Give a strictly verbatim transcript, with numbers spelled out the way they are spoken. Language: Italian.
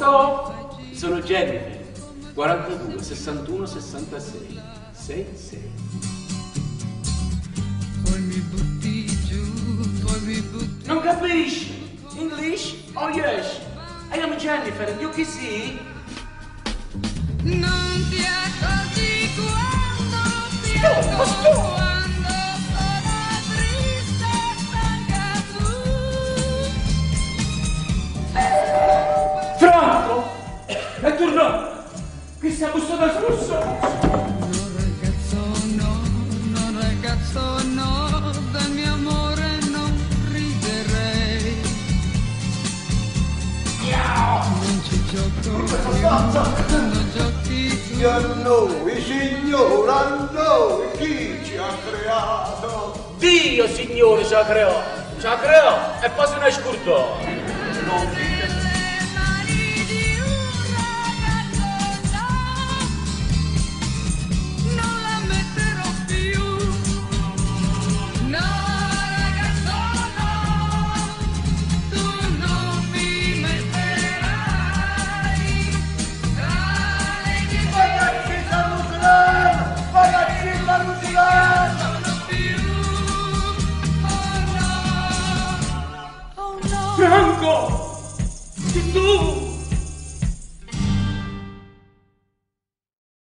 Pronto? Sono Jennifer. quarantadue, sessantuno, sessantasei. sei, sei. Poi mi butti giù, poi mi butti... Non capisci? English? Oh yes. I am Jennifer, you can see? Non ti accorgi quando ti Stop, accorgo, stop. quando sono triste e stanca tu. Franco! È tornato! Che si è bussato al flusso! No ragazzo no, no ragazzo no, del mio amore non riderei. Non ci gioco più, non giochi tu. E a noi, Signore, a noi, chi ci ha creato? Dio, Signore, ci ha creato! Ci ha creato! E poi se ne è scurdato! Non